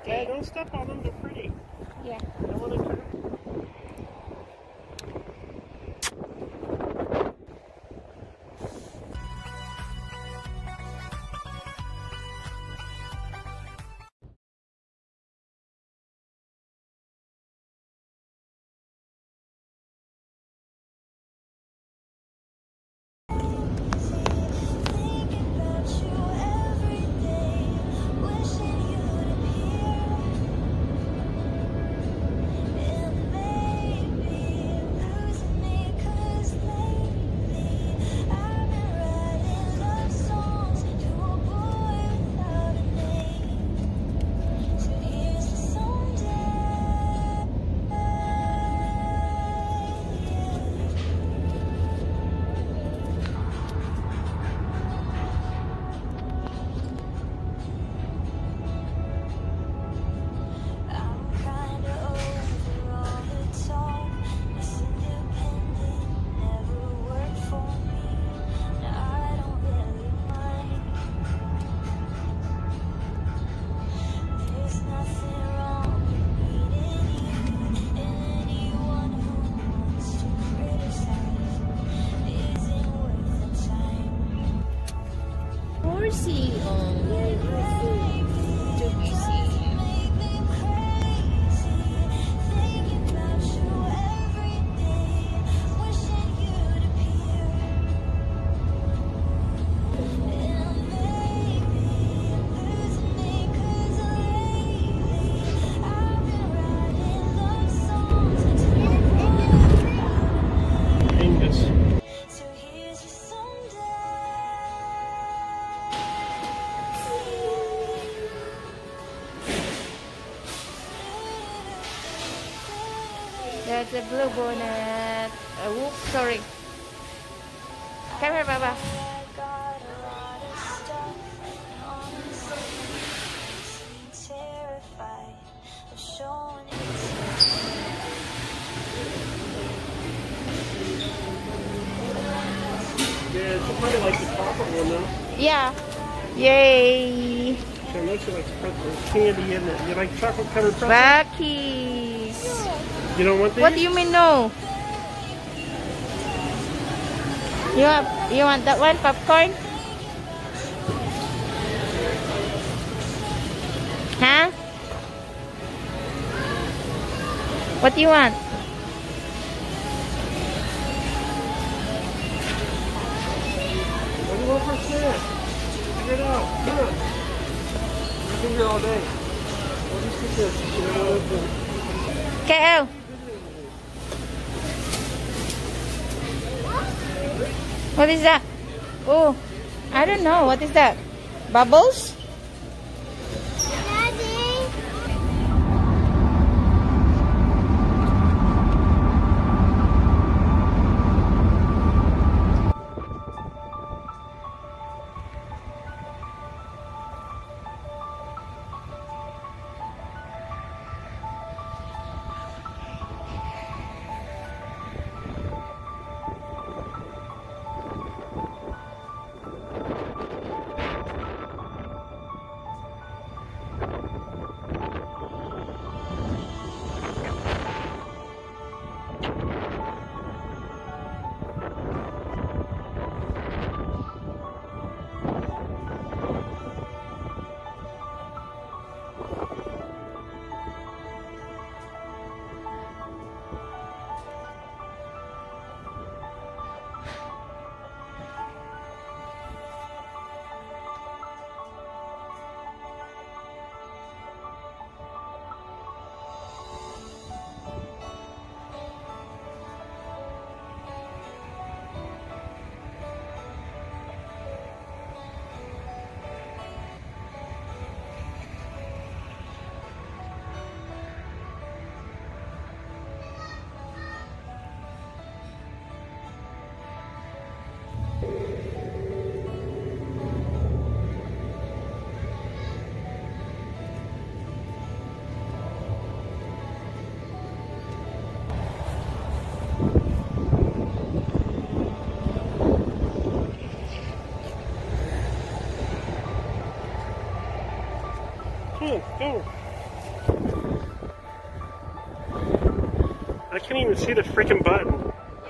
Okay, don't step on them, they're pretty. Yeah. Don't want to turn. Horsey to be seen. Angus. That's a Bluebonnet. Whoops, sorry. Come here, Baba. Yeah, it's probably like the chocolate one though. Yeah. Yay. So it makes it like there's candy in it. You like chocolate covered pretzels? Buckies. You don't want these? What do you mean no? You want that one? Popcorn? Huh? What do you want? What do you want for a snack? Figure it out. Come on. I've been here all day. What do you think this? KL. What is that? Oh, I don't know. What is that? Bubbles? can't even see the freaking button.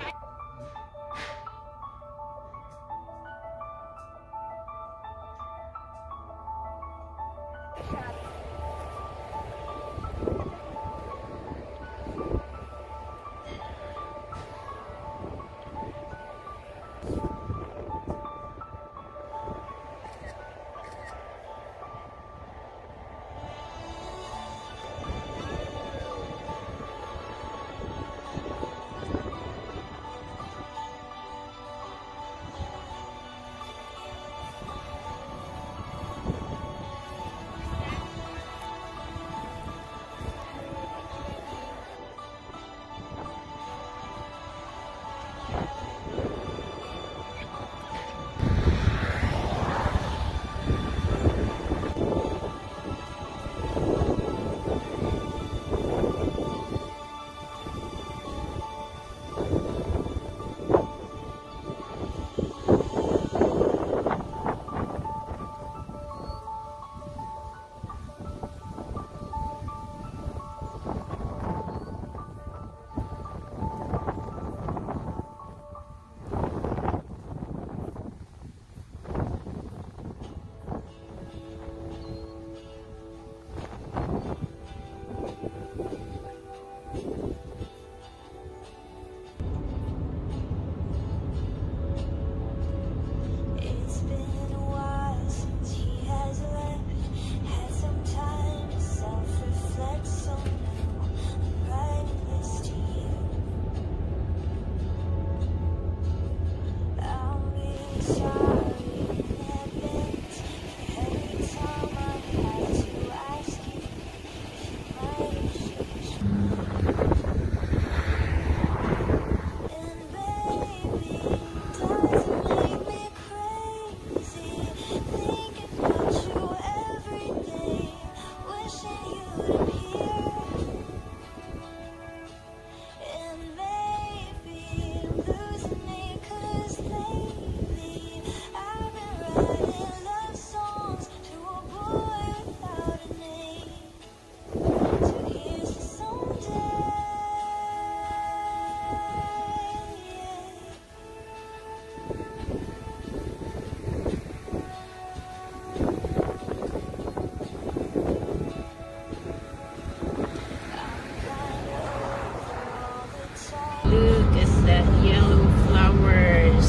Look at that yellow flowers.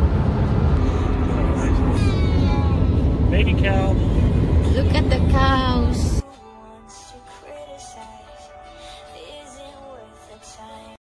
Baby cow. Look at the cow.